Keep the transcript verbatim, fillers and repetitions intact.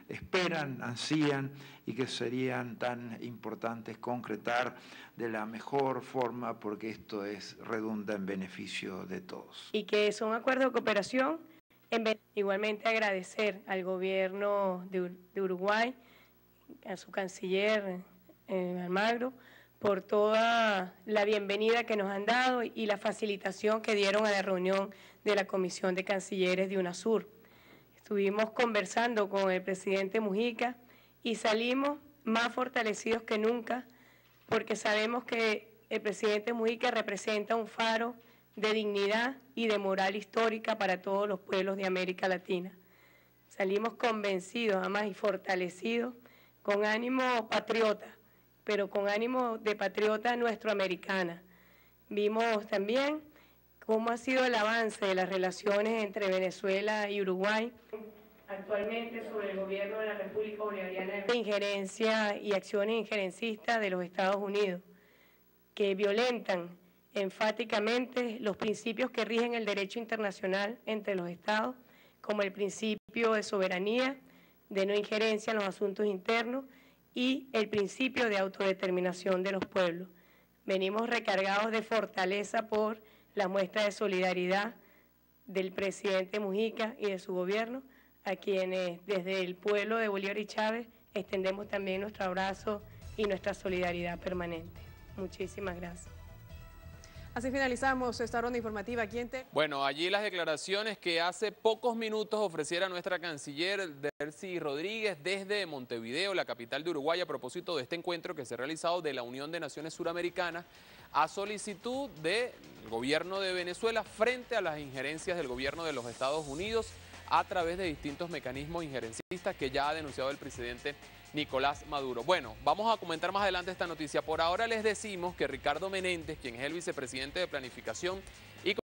esperan, ansían y que serían tan importantes concretar de la mejor forma, porque esto es redunda en beneficio de todos. Y que son acuerdos de cooperación. Igualmente agradecer al gobierno de, de Uruguay, a su canciller eh, Almagro, por toda la bienvenida que nos han dado y la facilitación que dieron a la reunión de la Comisión de Cancilleres de UNASUR. Estuvimos conversando con el presidente Mujica y salimos más fortalecidos que nunca, porque sabemos que el presidente Mujica representa un faro de dignidad y de moral histórica para todos los pueblos de América Latina. Salimos convencidos, además, y fortalecidos, con ánimo patriota, pero con ánimo de patriota nuestroamericana. Vimos también cómo ha sido el avance de las relaciones entre Venezuela y Uruguay, actualmente sobre el gobierno de la República Bolivariana de injerencia y acciones injerencistas de los Estados Unidos, que violentan enfáticamente los principios que rigen el derecho internacional entre los estados, como el principio de soberanía, de no injerencia en los asuntos internos y el principio de autodeterminación de los pueblos. Venimos recargados de fortaleza por la muestra de solidaridad del presidente Mujica y de su gobierno, a quienes desde el pueblo de Bolívar y Chávez extendemos también nuestro abrazo y nuestra solidaridad permanente. Muchísimas gracias. Así finalizamos esta ronda informativa aquí en T. Bueno, allí las declaraciones que hace pocos minutos ofreciera nuestra canciller Delcy Rodríguez desde Montevideo, la capital de Uruguay, a propósito de este encuentro que se ha realizado de la Unión de Naciones Suramericanas a solicitud del gobierno de Venezuela frente a las injerencias del gobierno de los Estados Unidos a través de distintos mecanismos injerencistas que ya ha denunciado el presidente Nicolás Maduro. Bueno, vamos a comentar más adelante esta noticia. Por ahora les decimos que Ricardo Menéndez, quien es el vicepresidente de Planificación y